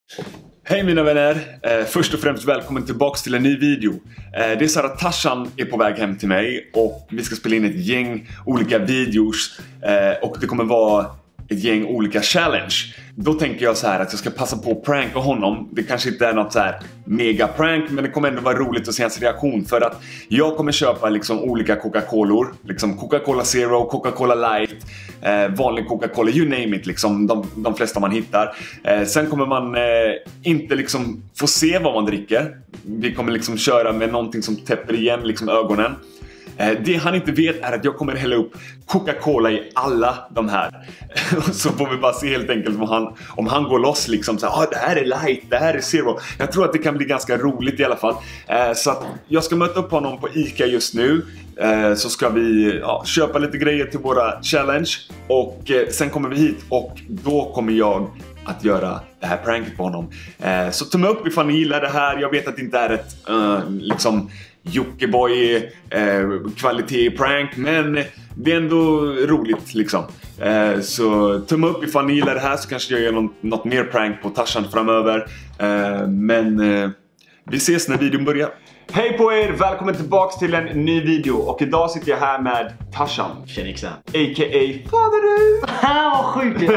Hej mina vänner! Först och främst välkommen tillbaks till en ny video. Det är så att Tarzan är på väg hem till mig och vi ska spela in ett gäng olika videos och det kommer vara ett gäng olika challenge. Då tänker jag så här att jag ska passa på att pranka honom. Det kanske inte är något så här mega prank, men det kommer ändå vara roligt att se hans reaktion. För att jag kommer köpa liksom olika Coca-Color. Liksom Coca-Cola Zero, Coca-Cola Light, vanlig Coca-Cola, you name it liksom. De flesta man hittar. Sen kommer man inte liksom få se vad man dricker. Vi kommer liksom köra med någonting som täpper igen liksom ögonen. Det han inte vet är att jag kommer hälla upp Coca-Cola i alla de här. Så får vi bara se helt enkelt om han går loss liksom så här, det här är light, det här är zero. Jag tror att det kan bli ganska roligt i alla fall. Så att jag ska möta upp honom på Ica just nu. Så ska vi köpa lite grejer till våra challenge. Och sen kommer vi hit och då kommer jag att göra det här pranket på honom. Så tumme upp ifall ni gillar det här. Jag vet att det inte är ett liksom Jockiboi kvalitet prank, men det är ändå roligt liksom. Så tumme upp ifall ni gillar det här, så kanske jag gör något mer prank på Tarzan framöver. Men vi ses när videon börjar. Hej på er, välkommen tillbaks till en ny video. Och idag sitter jag här med Tarzan, Tjenixa, a.k.a. Faderu. vad sjukt.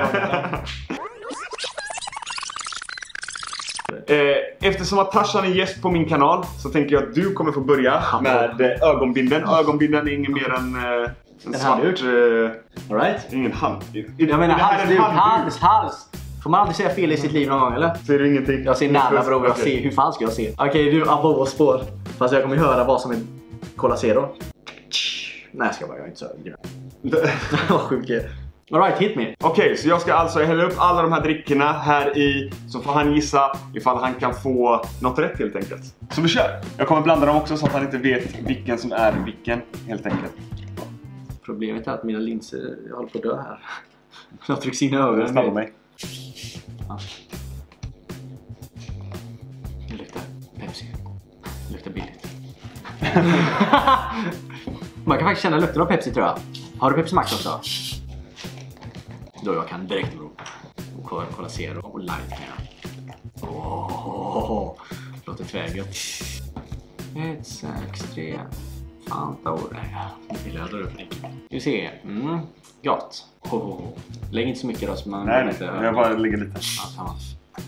Eftersom att Tarzan är gäst på min kanal så tänker jag att du kommer få börja med ögonbinden. Ögonbinden är ingen mer än en svart... All right. Ingen hand. Jag menar hals. Får man aldrig säga fel i sitt liv någon gång, eller? Ser du ingenting? Jag ser nära, bror. Jag ser, hur fan ska jag se? Okej, du above spår. Fast jag kommer höra vad som är Cola Zero. Nej, jag är inte så vad sjukt. Alright, hit me. Okej, så jag ska alltså hälla upp alla de här drickorna här i. Så får han gissa ifall han kan få något rätt helt enkelt. Så vi kör. Jag kommer blanda dem också så att han inte vet vilken som är vilken helt enkelt. Problemet är att mina linser, jag håller på att dö här. Jag trycks in i ögonen. Stanna mig. Ja. Det luktar Pepsi. Det luktar billigt. Man kan faktiskt känna lukten av Pepsi, tror jag. Har du Pepsi Max också? Då jag kan direkt, bro. Cola Zero och Light kan jag. Låter tvärgött. 1, 6, 3. Fanta och det löder upp mycket. Vi ser. Gott. Lägg inte så mycket då så man... Nej, jag bara lägger lite. Ja, samma.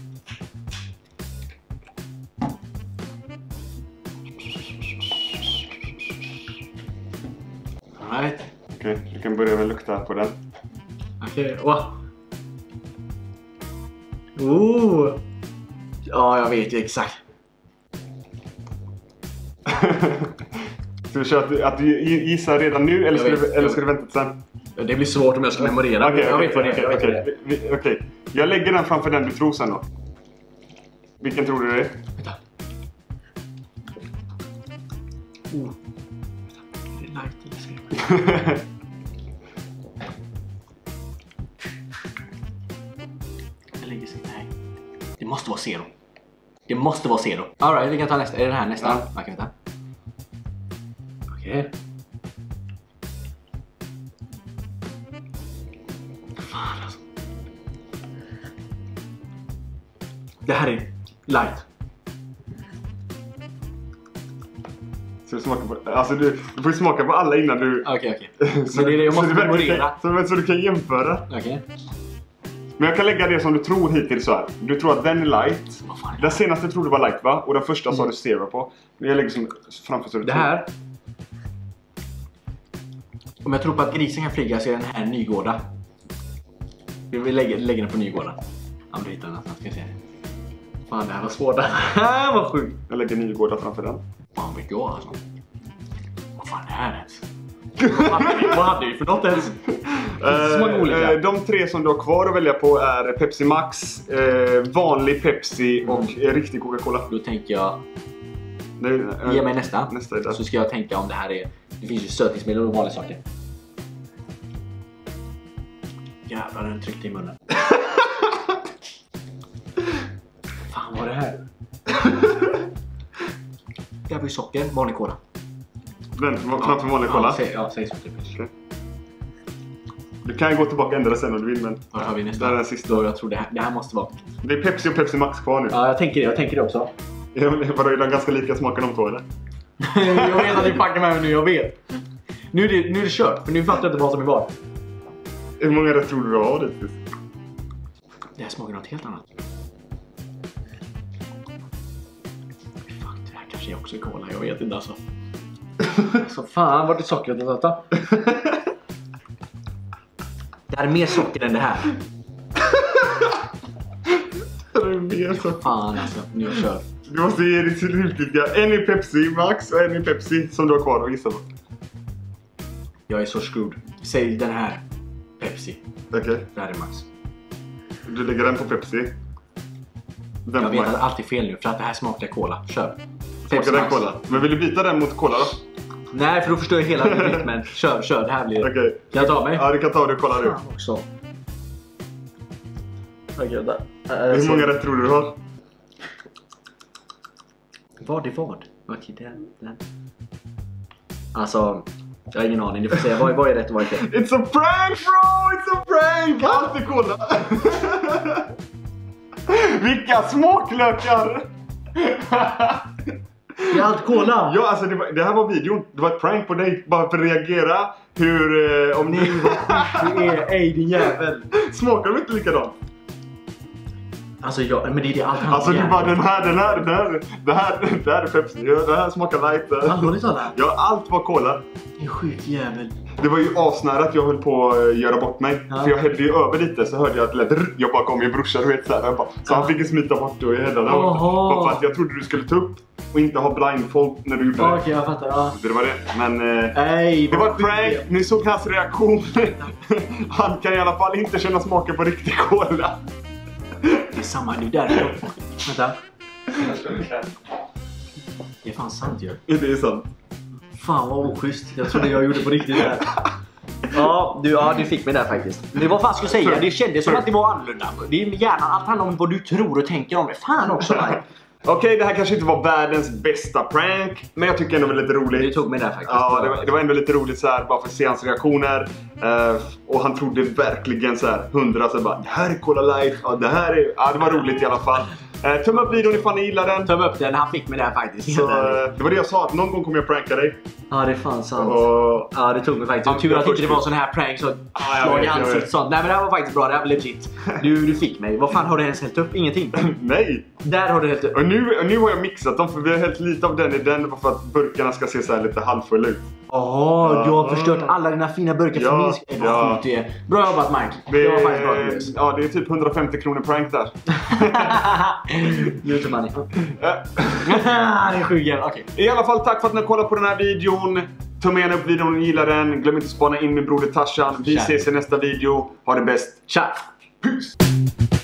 Alright. Okej, du kan börja med lukta på den. Okej, ja, jag vet ju exakt. Ska vi köra att du gissar redan nu eller ska du vänta till sen? Det blir svårt om jag ska memorera. Jag vet vad det är. Okej. Jag lägger den framför den du tror sen då. Vilken tror du det är? Vänta. Det är light eller zero. Jag lägger sig. Nej. Det måste vara zero. Det måste vara zero. Alright, vi kan ta nästa. Är det här nästa? Ja. Okej, vänta. Okej. Fan alltså. Det här är light. Så du smakar på... Alltså du får smaka på alla innan du... Okej. Så det är det jag måste memorera. Så du kan jämföra. Okej. Men jag kan lägga det som du tror hittills så här. Du tror att den är light. Vad fan är det? Den senaste tror du var light, va? Och den första sa du zero på. Jag lägger som framför så du Det här. Om jag tror på att grisen kan flyga så är den här Nygårda. Vi lägger den på Nygårda. Ja, du hittar den någonstans, ska jag se. Fan, det här var svårt. Vad sjukt. Jag lägger Nygårda framför den. Fan, vet jag alltså. Vad fan är det här ens? Vad hade du för något ens? Så många olika. De 3 som du har kvar att välja på är Pepsi Max, vanlig Pepsi och riktig Coca-Cola. Då tänker jag... Ge mig nästa. Så ska jag tänka om det här är... Det finns ju sötningsmedel och vanliga saker. Jävlar, den tryckte i munnen. Fan, vad är det här? Det här var ju socker, vanlig cola. Den framför vanlig cola? Ja, säg socker. Okay. Du kan gå tillbaka och ändra sen om du vill, men... Vad har vi nästa? Det är den sista. Då, jag tror det här måste vara... Det är Pepsi och Pepsi Max kvar nu. Ja, jag tänker det också. Vadå, är de ganska lika smaken de två, eller? Jag vet att ni packar med mig nu, jag vet. Nu är det kört, för nu fattar jag inte vad som är vad. Hur många rätt tror du har det? Det här smakar något helt annat. Fuck, det här kanske är också cola, jag vet inte alltså. Så fan, vart är sockret och detta? Det här är mer socker än det här. Det är mer så. Fan alltså, nu är jag kört. Du måste ge dig till riktiga. En i Pepsi Max och en i Pepsi som du har kvar och gissa på. Jag är så screwed. Säg den här. Pepsi. Okej. Det här är Max. Du lägger den på Pepsi. Den Jag på vet Max. att allt är fel nu, för att det här smakar cola. Kör. Smakar den cola. Men vill du byta den mot cola då? Nej, för då förstör jag hela min rytmen. Kör, det här blir... Okej. Kan jag ta mig? Ja, du kan ta det och kolla nu. Fan också. Okej, där. Hur många rätt tror du har? Vad är vad? Okej, den. Alltså, jag har ingen aning. Du får säga, vad är rätt och vad är fel? It's a prank, bro! It's a prank! Allt är cola! Vilka smaklökar! Det är allt cola! Ja, alltså det här var videon. Det var ett prank på dig. Bara för att reagera. Hur... om Nej, vad skit du är. Ej, din jävel. Smakar de inte likadant? Alltså, men det är det allt han Alltså du bara, det här är Pepsi. Det här smakar light. Allvarligt talat? Ja, allt var cola. Det är sjukt jävel. Det var ju asnära att jag höll på att göra bort mig. Ja. För jag hällde ju över lite, så hörde jag att det lät jag bara kom min brorsa, du vet såhär. Så han fick ju smita bort och jag hällde där borta. Bara för att jag trodde du skulle ta upp och inte ha blindfold när du gjorde det. Okej, jag fattar. Ja. Det var det. Men Nej, det var ett prank. Ni såg hans reaktion. Han kan i alla fall inte känna smaken på riktig cola. Det är samma, det är där. Vänta. Det är fan sant ju. Det är sant. Fan vad oschysst. Jag trodde jag gjorde på riktigt där. Ja, du fick mig där faktiskt. Det var fan skulle säga, det kändes som att det var annorlunda. Det är hjärnan, allt handlar om vad du tror och tänker om det. Fan också. Okej, det här kanske inte var världens bästa prank, men jag tycker ändå det var lite roligt. Du tog mig där faktiskt. Ja, det var ändå lite roligt så här, bara för att se hans reaktioner. Och han trodde verkligen så här 100, så bara, det här är Cola Light. Ja, det var roligt i alla fall. Tumme upp videon ifall ni gillar den. Tumme upp den, han fick mig där faktiskt. Så, det var det jag sa, att någon gång kommer jag pranka dig. Ja, det är fan sant. Och... Ja, det tog mig faktiskt. Och tur att inte det var sån här prank så slag i ansiktet sånt. Nej, men det här var faktiskt bra, det här var legit. Du fick mig. Vad fan har du ens hällt upp? Ingenting. Nej. Där har du hällt upp. Och nu har jag mixat dem, för vi har hällt lite av den i den för att burkarna ska se så här lite halvfulla ut. Åh, du har förstört alla dina fina burkar för min skull. Vad sjukt det är. Bra jobbat, Mike. Det var faktiskt bra. Ja, det är typ 150 kronor prank där. YouTube money. Det är sjukt jävla, okej. I alla fall, tack för att ni har kollat på den här videon. Ta gärna upp videon om ni gillar den. Glöm inte att spana in min broder Tarzan. Vi ses i nästa video. Ha det bäst. Tja! Peace!